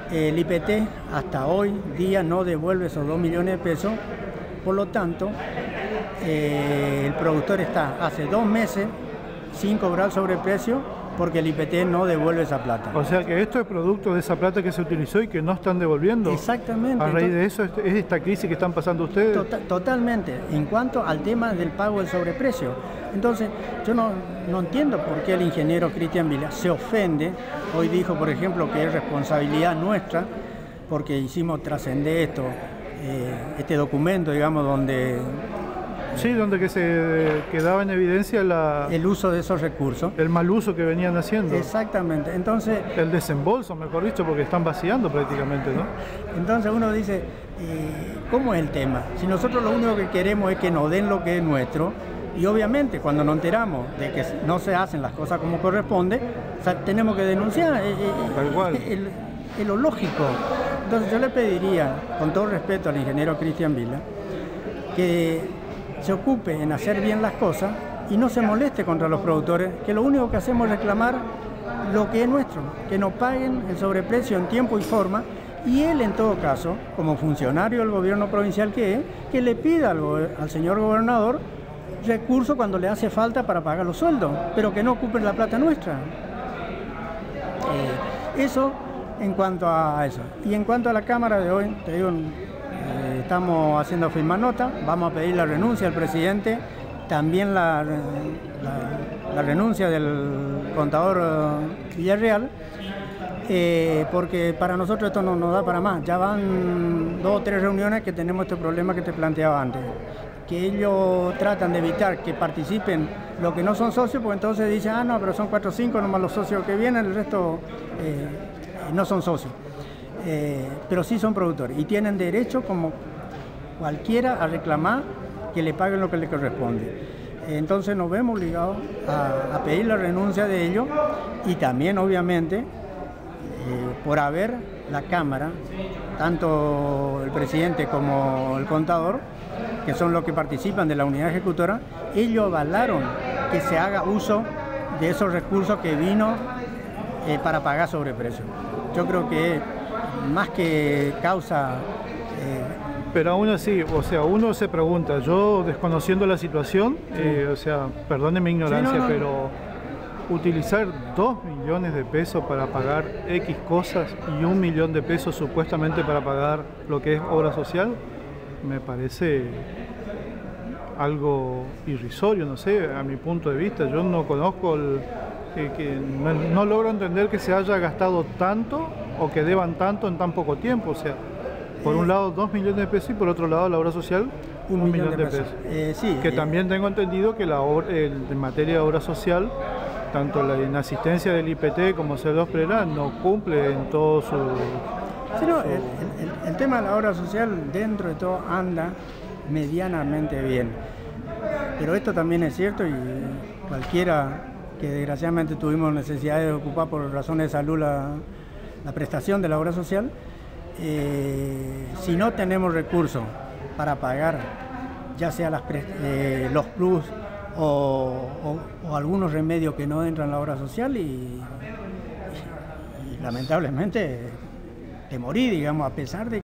El IPT hasta hoy día no devuelve esos 2 millones de pesos, por lo tanto, el productor está hace 2 meses sin cobrar sobreprecio porque el IPT no devuelve esa plata. O sea que esto es producto de esa plata que se utilizó y que no están devolviendo. Exactamente. A raíz de eso es esta crisis que están pasando ustedes. Totalmente. En cuanto al tema del pago del sobreprecio. Entonces, yo no entiendo por qué el ingeniero Cristian Vila se ofende. Hoy dijo, por ejemplo, que es responsabilidad nuestra porque hicimos trascender este documento, digamos, donde... Sí, donde que se quedaba en evidencia el uso de esos recursos. El mal uso que venían haciendo. Exactamente. Entonces, el desembolso, mejor dicho, porque están vaciando prácticamente, ¿no? Entonces uno dice, ¿cómo es el tema? Si nosotros lo único que queremos es que nos den lo que es nuestro, y obviamente cuando nos enteramos de que no se hacen las cosas como corresponde, o sea, tenemos que denunciar. Tal cual. Es lo lógico. Entonces yo le pediría, con todo respeto al ingeniero Cristian Vila, que se ocupe en hacer bien las cosas y no se moleste contra los productores, que lo único que hacemos es reclamar lo que es nuestro, que nos paguen el sobreprecio en tiempo y forma, y él en todo caso, como funcionario del gobierno provincial que es, que le pida al señor gobernador recursos cuando le hace falta para pagar los sueldos, pero que no ocupen la plata nuestra. Eso en cuanto a eso. Y en cuanto a la Cámara de hoy, te digo, estamos haciendo firmar nota, vamos a pedir la renuncia del presidente, también la renuncia del contador Villarreal, porque para nosotros esto no nos da para más. Ya van 2 o 3 reuniones que tenemos este problema que te planteaba antes, que ellos tratan de evitar que participen los que no son socios, porque entonces dicen, ah, no, pero son 4 o 5 nomás los socios que vienen, el resto no son socios. Pero sí son productores y tienen derecho como cualquiera a reclamar que le paguen lo que le corresponde. Entonces nos vemos obligados a pedir la renuncia de ellos y también obviamente por haber la Cámara, tanto el presidente como el contador, que son los que participan de la unidad ejecutora, ellos avalaron que se haga uso de esos recursos que vino para pagar sobreprecio. Yo creo que más que causa... Pero aún así, o sea, uno se pregunta, yo desconociendo la situación, o sea, perdone mi ignorancia, sí, pero utilizar 2 millones de pesos para pagar X cosas y 1 millón de pesos supuestamente para pagar lo que es obra social, me parece algo irrisorio, no sé, a mi punto de vista. Yo no conozco, no logro entender que se haya gastado tanto o que deban tanto en tan poco tiempo, o sea, por un lado 2 millones de pesos y por otro lado la obra social 1 millón de pesos. Sí, que también tengo entendido que en materia de obra social, tanto en asistencia del IPT como C2 Prera no cumple en todo su... Sí, no, el tema de la obra social dentro de todo anda medianamente bien, pero esto también es cierto y cualquiera que desgraciadamente tuvimos necesidad de ocupar por razones de salud la prestación de la obra social, si no tenemos recursos para pagar ya sea los plus o algunos remedios que no entran en la obra social y lamentablemente te morí, digamos, a pesar de